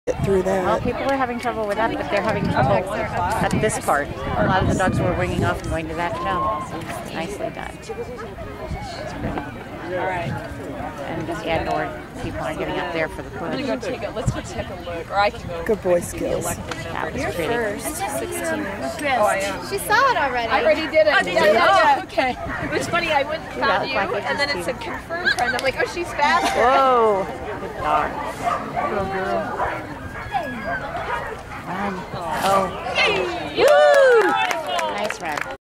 Get through that. Well, people are having trouble with that, but they're having trouble at this part. A lot of the dogs were winging off and going to that jump. So nicely done. It's pretty. All right. And yeah, Nord people are getting up there for the push. I'm gonna go take a. Let's go take a look, or I can go. Good boy, Skillz. That was You're pretty. first. 16. Oh, I am. She saw it already. I already did it. Oh, did you? Yeah. Okay. It was funny. I went and found you, and then it said confirm friend. I'm like, oh, she's faster. Whoa! Good dog. Little girl. Run. Oh. Yay! Woo! Nice run.